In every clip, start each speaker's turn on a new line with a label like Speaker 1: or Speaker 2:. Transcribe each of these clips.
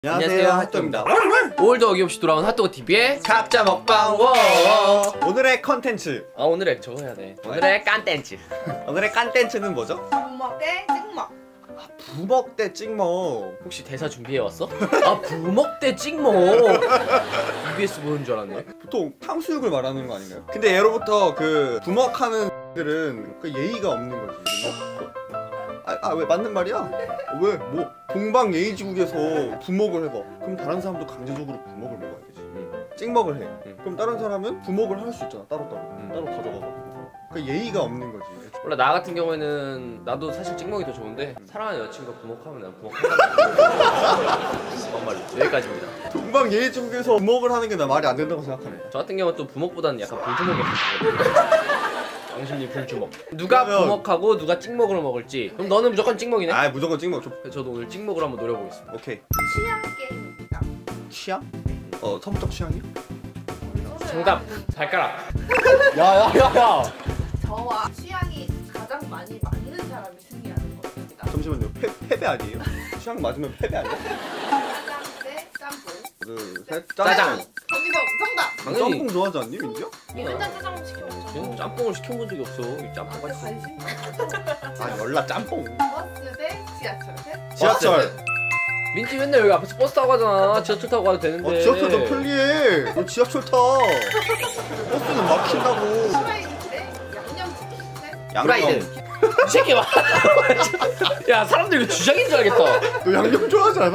Speaker 1: 안녕하세요, 핫도그입니다. 오늘도 어김없이 돌아온 핫도그TV의
Speaker 2: 각자 먹방 워. 오늘의 컨텐츠.
Speaker 1: 오늘의 저거 해야 돼. 오늘의 깐텐츠.
Speaker 2: 오늘의 깐텐츠는 뭐죠?
Speaker 3: 부먹 대 찍먹.
Speaker 2: 부먹 대 찍먹.
Speaker 1: 혹시 대사 준비해왔어? 부먹 대 찍먹. EBS 보는 줄 알았네.
Speaker 2: 보통 탕수육을 말하는 거 아닌가요? 근데 예로부터 그 부먹하는 들은 그 예의가 없는 거지. 왜 맞는 말이야? 왜 뭐 동방 예의지국에서 부먹을 해봐. 그럼 다른 사람도 강제적으로 부먹을 먹어야 되지. 찍먹을 해. 그럼 다른 사람은 부먹을 할 수 있잖아. 따로 가져가고. 그 예의가 없는 거지.
Speaker 1: 몰라, 나 같은 경우에는 나도 사실 찍먹이 더 좋은데 사랑하는 여친과 부먹하면 난 부먹한다. 정말 여기까지입니다.
Speaker 2: 동방 예의지국에서 부먹을 하는 게 나 말이 안 된다고 생각하네.
Speaker 1: 저 같은 경우는 또 부먹보다는 약간 불주먹이 없거든요. 당신이 불주먹. 누가
Speaker 2: 그러면...
Speaker 1: 부먹하고 누가 찍먹으로 먹을지. 그럼 너는 무조건 찍먹이네?
Speaker 2: 무조건 찍먹.
Speaker 1: 저도 오늘 찍먹으로 한번 노려보겠습니다.
Speaker 2: 오케이.
Speaker 3: 취향 게임입니다.
Speaker 2: 취향? 성적 취향이요?
Speaker 1: 정답! 발가락!
Speaker 2: 야야야야!
Speaker 3: 저와 취향이 가장 많이 맞는 사람이 승리하는 겁니다.
Speaker 2: 잠시만요. 패배 아니에요? 취향 맞으면 패배 아니야?
Speaker 3: 짜장 대 짬뽕.
Speaker 2: 둘, 셋,
Speaker 1: 짜장!
Speaker 3: 거기서 정답!
Speaker 1: 당연히
Speaker 2: 짬뽕 좋아하지 않니, 민지야?
Speaker 3: 맨날 짜장을 시켜먹죠.
Speaker 1: 저는 짬뽕을 시켜본 적이 없어. 이 짬뽕 맛있어.
Speaker 3: 관심
Speaker 2: 연락 짬뽕.
Speaker 3: 버스 대 지하철 대
Speaker 2: 지하철.
Speaker 1: 민지 맨날 여기 앞에서 버스 타고 가잖아. 지하철 타고 가도 되는데.
Speaker 2: 지하철 더 편리해. 너 지하철 타. 버스는 막힌다고.
Speaker 3: 프라이드 대 양념치킨 대
Speaker 1: 프라이드. 이 새끼 봐. 야, 사람들 이거 주작인 줄 알겠다.
Speaker 2: 너 양념 좋아하지 않아?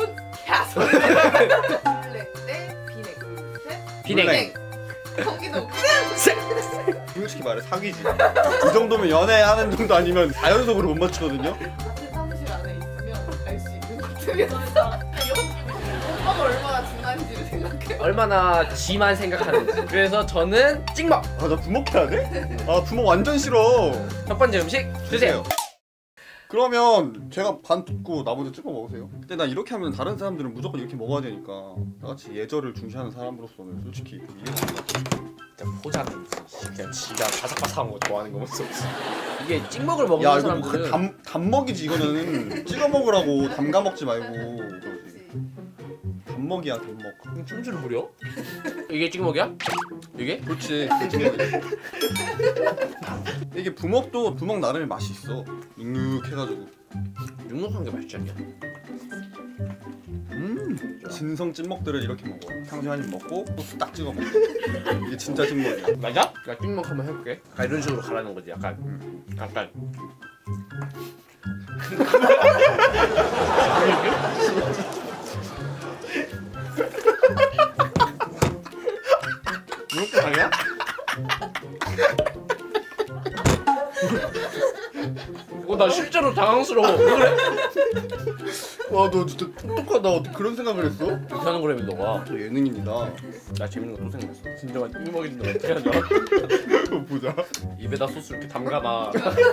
Speaker 3: 블랙 대 비냉 대
Speaker 1: 비냉.
Speaker 3: 거기도
Speaker 2: 솔직히 말해 사귀지. 이 정도면 연애하는 정도 아니면 4연속으로 못 맞추거든요.
Speaker 3: 같은 사무실 안에 있으면 알 수 있는 것 같으면서 오빠가 얼마나 중요한지를 생각해.
Speaker 1: 얼마나 지만 생각하는지. 그래서 저는 찍먹.
Speaker 2: 나 부먹해야 돼? 부먹 완전 싫어.
Speaker 1: 첫 번째 음식 드세요.
Speaker 2: 그러면 제가 반 듣고 나머지 찍어 먹으세요. 근데 나 이렇게 하면 다른 사람들은 무조건 이렇게 먹어야 되니까 나같이 예절을 중시하는 사람으로서는 솔직히
Speaker 1: 진짜 포자는 그냥 지가 바삭바삭한 거 좋아하는 거 모습. 이게 찍먹을 먹는
Speaker 2: 야 이거
Speaker 1: 사람들은
Speaker 2: 단먹이지. 이거는 찍어 먹으라고 담가 먹지 말고 그러지. 단먹이야 단먹.
Speaker 1: 춤추를 부려? 이게 찍먹이야? 이게?
Speaker 2: 그렇지. 이게 부먹도 부먹 나름의 맛이 있어. 눅눅해가지고.
Speaker 1: 눅눅한 게 맛있지 않냐?
Speaker 2: 진성 찐먹들을 이렇게 먹어. 탕수육 한 입 먹고 소스 딱 찍어 먹어. 이게 진짜 찐먹이야.
Speaker 1: 맞아? 나 찍먹 한번 해볼게. 약간 이런 식으로 가라는 거지. 약간 약간
Speaker 2: 이렇게 가냐?
Speaker 1: 나 실제로 당황스러워. 왜 그래?
Speaker 2: 와 너 진짜 똑똑하다. 어떻게 그런 생각을 했어?
Speaker 1: 이렇게 하는 거라며 너가.
Speaker 2: 저 예능인이다.
Speaker 1: 나 재밌는 거 또 생각났어. 진정한 찍먹인데 어떻게 하냐?
Speaker 2: 보자.
Speaker 1: 입에다 소스 이렇게 담가놔.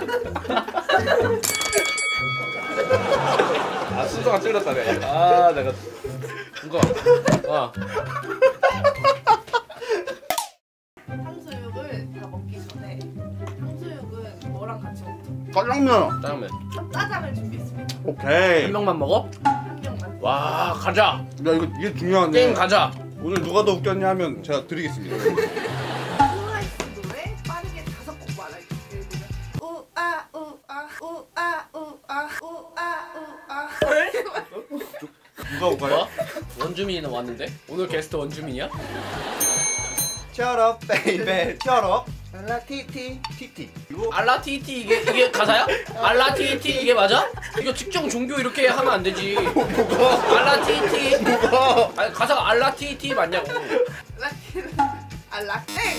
Speaker 1: 순서가 찔렸다 내가. 내가 이거
Speaker 3: 탕수육을 다 먹기 전에 탕수육은 뭐랑 같이 먹죠?
Speaker 2: 짜장면.
Speaker 1: 짜장면.
Speaker 3: 짜장을 준비했습니다.
Speaker 2: 오케이.
Speaker 1: 한 명만 먹어?
Speaker 3: 한 명만.
Speaker 1: 와, 가자.
Speaker 2: 야 이게 중요한데.
Speaker 1: 게임 가자.
Speaker 2: 오늘 누가 더 웃겼냐 하면 제가 드리겠습니다.
Speaker 3: 스라이스도에 빠르게 5곡 말할게요. 우아 우아 우아 우아 우아 우아.
Speaker 2: 누가 올까요?
Speaker 1: 원주민이 왔는데? 오늘 게스트 원주민이야?
Speaker 2: Shut up, baby. Shut up. 알라티티 티티. 이거
Speaker 1: 알라티티 이게 가사야? 알라티티 이게 맞아? 이거 특정 종교 이렇게 하면 안 되지.
Speaker 2: 뭐가?
Speaker 1: 알라티티.
Speaker 2: 뭐가?
Speaker 1: 아니, 가사가 알라티티 맞냐고.
Speaker 3: 라티는 알라땡.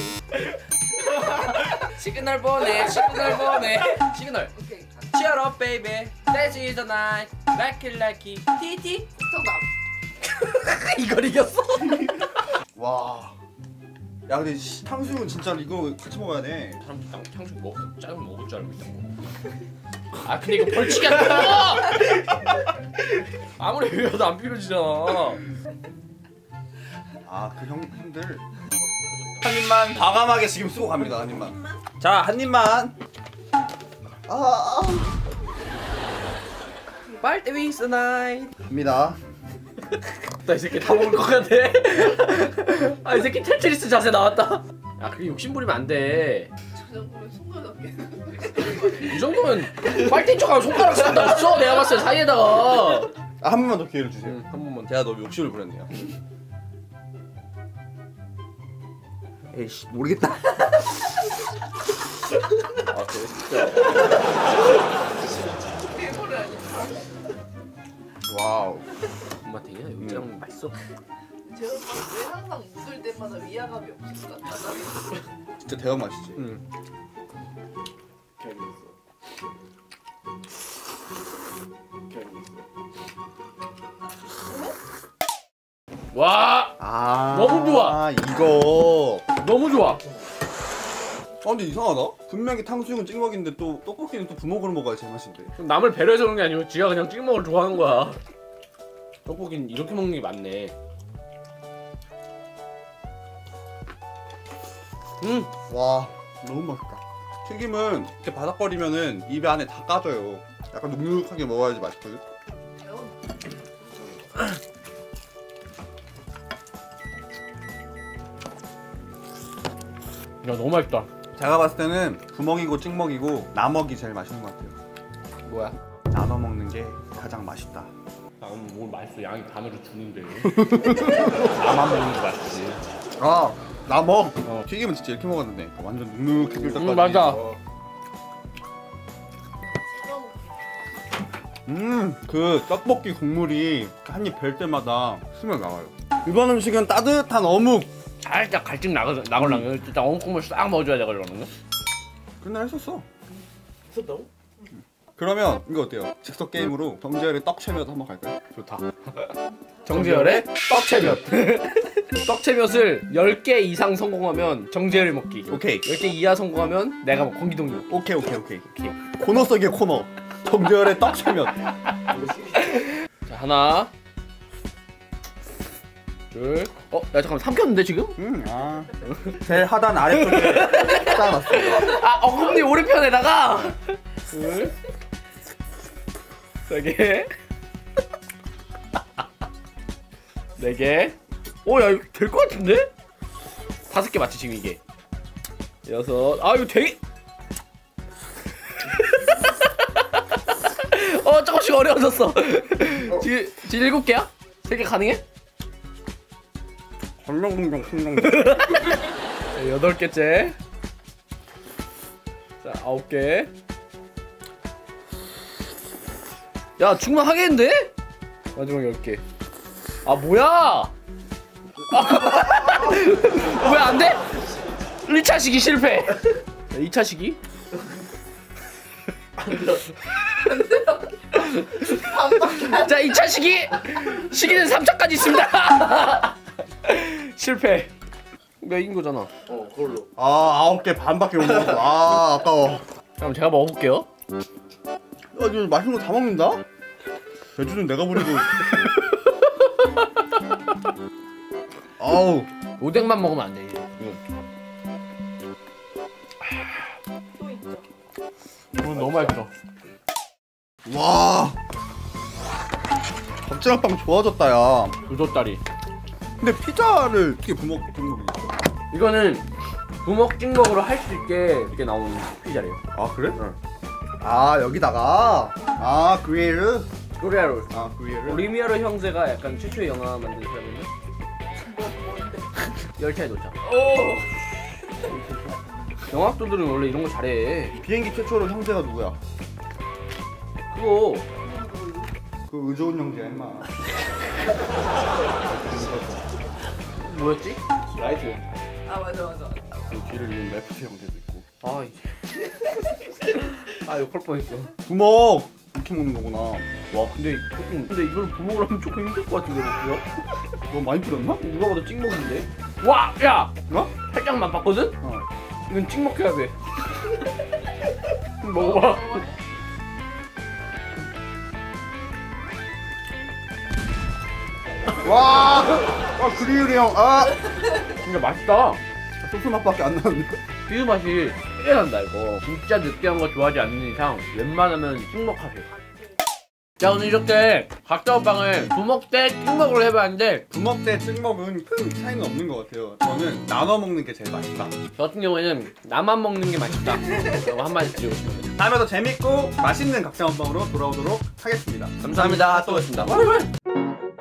Speaker 1: 시그널 보내. 시그널.
Speaker 3: 오케이.
Speaker 1: Cheer up, baby. This is the night. Like it. 티티.
Speaker 3: 정답.
Speaker 1: 이걸 이겼어?
Speaker 2: 와. 야 근데 탕수육은 진짜 이거 같이 먹어야 돼.
Speaker 1: 사람들 탕수육 먹어. 짜장 먹을 줄 알고 있다고. 근데 이거 벌칙이 안 나와. 아무리 비벼도 안 비벼지잖아.
Speaker 2: 그 형들 한 입만 과감하게 지금 쓰고 갑니다. 한 입만. 자, 한 입만.
Speaker 1: 빨대 위스 나이.
Speaker 2: 갑니다.
Speaker 1: 나 이 새끼 다 먹을 것 같아. 아 이 새끼 테트리스 자세 나왔다. 야 그게 욕심 부리면 안 돼.
Speaker 3: 저 정도면 손가락에.
Speaker 1: 이 정도면 빨대 척하면 손가락 쓰는 데 없어. 내가 봤을 때 사이에다가.
Speaker 2: 아, 한 번만 더 기회를 주세요.
Speaker 1: 한 번만.
Speaker 2: 제가 너무 욕심을 부렸네요. 에이씨 모르겠다.
Speaker 1: 아 그래 진짜.
Speaker 3: 일부러 아니야.
Speaker 2: 와우.
Speaker 1: 엄마탱이야 여기 짱 맛있어.
Speaker 3: 제 오빠 왜 항상 웃을 때마다 위화감이 없을까?
Speaker 2: 진짜 대박 맛이지.
Speaker 1: 응. 와
Speaker 2: 아
Speaker 1: 너무 좋아.
Speaker 2: 이거.
Speaker 1: 너무 좋아.
Speaker 2: 아 근데 이상하다. 분명히 탕수육은 찍먹인데 또 떡볶이는 또 부먹으로 먹어야 제맛인데.
Speaker 1: 남을 배려해서 그런 게 아니고 지가 그냥 찍먹을 좋아하는 거야. 떡볶이는 이렇게 먹는 게 맞네.
Speaker 2: 와 너무 맛있다. 튀김은 이렇게 바삭거리면은 입에 안에 다 까져요. 약간 눅눅하게 먹어야지 맛있거든.
Speaker 1: 야 너무 맛있다.
Speaker 2: 제가 봤을 때는 부먹이고 찍먹이고 나먹이 제일 맛있는 것 같아요.
Speaker 1: 뭐야?
Speaker 2: 나눠 먹는 게 가장 맛있다.
Speaker 1: 아 오늘 뭘 맛있어. 양이 반으로 주는데. 나만 먹는 거 맛있지.
Speaker 2: 아 나먹.
Speaker 1: 어.
Speaker 2: 튀김은 진짜 이렇게 먹었는데 완전 눅눅하게 끓다까지.
Speaker 1: 맞아.
Speaker 2: 그 떡볶이 국물이 한 입 별 때마다 스며 나와요. 이번 음식은 따뜻한 어묵.
Speaker 1: 살짝 갈증 나걸랑요. 진짜 어묵국물 싹 먹어줘야 되거든요.
Speaker 2: 그날 했었어.
Speaker 1: 있었다고?
Speaker 2: 그러면 이거 어때요? 즉석 게임으로 정재열의 떡채몇 한번 갈까요?
Speaker 1: 좋다. 정재열의 떡채몇. 떡채몇을 10개 이상 성공하면 정재열이 먹기.
Speaker 2: 오케이.
Speaker 1: 10개 이하 성공하면 내가 먹 권기동이 먹기.
Speaker 2: 오케이. 코너 속의 코너. 정재열의 떡채몇.
Speaker 1: 자 하나 둘. 야 잠깐만 삼켰는데 지금?
Speaker 2: 제일 하단 아래쪽에 쌓아놨어요.
Speaker 1: 아 어금니 오른편에다가 둘. 세 개. 네 개. 야 이거 될 것 같은데? 5개 맞지 지금 이게? 6. 아 이거 되게. 조금씩 어려워졌어. 지금 7개야? 3개 가능해?
Speaker 2: 건강공정 신경.
Speaker 1: 8개째. 자 9개. 야 충분하겠는데? 마지막 10개. 아 뭐야? 왜 안 돼? 1차 시기 실패. 2차 시기? 자 2차 시기는 3차까지 있습니다. 실패. 내가 이긴 거잖아. 그걸로.
Speaker 2: 아 9개 반밖에 못 먹었어. 아 아까워.
Speaker 1: 그럼 제가 먹어볼게요.
Speaker 2: 이거 맛있는 거 다 먹는다? 배추는 내가 부리고. 아우.
Speaker 1: 오뎅만 먹으면 안 돼.
Speaker 3: 또 있죠.
Speaker 1: 이건 너무 맛있어.
Speaker 2: 와. 덕질학빵 좋아졌다 야.
Speaker 1: 두더다리.
Speaker 2: 근데 피자를 어떻게 부먹이지?
Speaker 1: 이거는 부먹 찍먹으로 할 수 있게 이렇게 나오는 피자래요.
Speaker 2: 아 그래? 응. 아 여기다가 그리에르.
Speaker 1: 코리아로.
Speaker 2: 그리에르.
Speaker 1: 리미아르 형제가 약간 최초의 영화 만든 사람이네. 열차에 도착. 영화학도들은 원래 이런 거 잘해.
Speaker 2: 비행기 최초로 형제가 누구야?
Speaker 1: 그거
Speaker 2: 그 의좋은 형제야 임마.
Speaker 1: 뭐였지? 라이트.
Speaker 3: 아 맞아.
Speaker 2: 그 뒤를 이은 레프트 형제도 있고.
Speaker 1: 아 욕할 뻔했어.
Speaker 2: 부먹 이렇게 먹는 거구나.
Speaker 1: 와 근데 이걸 부먹으로 하면 조금 힘들 것 같은데 먹기가?
Speaker 2: 너 많이 뿌렸나?
Speaker 1: 누가 봐도 찍먹인데? 와! 야!
Speaker 2: 어?
Speaker 1: 살짝만 봤거든?
Speaker 2: 어.
Speaker 1: 이건 찍먹해야 돼. 먹어봐.
Speaker 2: 와 그리에르 형.
Speaker 1: 진짜 맛있다.
Speaker 2: 소스 맛밖에 안 나는데.
Speaker 1: 비유 맛이 크게 난다 이거. 진짜 느끼한 거 좋아하지 않는 이상 웬만하면 찍먹하세요.
Speaker 4: 자, 오늘 이렇게 각자 먹방을 부먹 대 찍먹으로 해봤는데
Speaker 2: 부먹 대 찍먹은 큰 차이는 없는 것 같아요. 저는 나눠 먹는 게 제일 맛있다.
Speaker 4: 저 같은 경우에는 나만 먹는 게 맛있다 라고 한마디 드리고 싶습니다.
Speaker 2: 다음에 더 재밌고 맛있는 각자 먹방으로 돌아오도록 하겠습니다.
Speaker 1: 감사합니다. 또 뵙겠습니다.